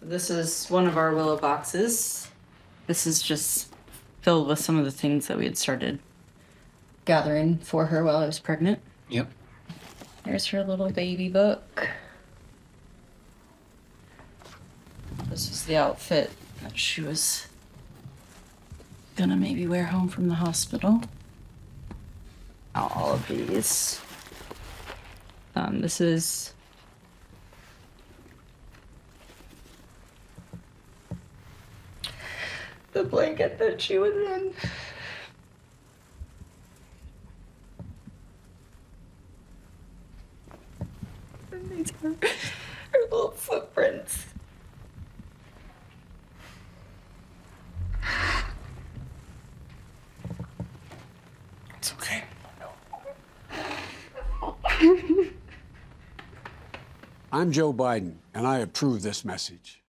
This is one of our Willow boxes. This is just filled with some of the things that we had started gathering for her while I was pregnant. Yep. There's her little baby book. This is the outfit that she was gonna maybe wear home from the hospital. All of these. This is the blanket that she was in. And these are her little footprints. It's okay. I'm Joe Biden, and I approve this message.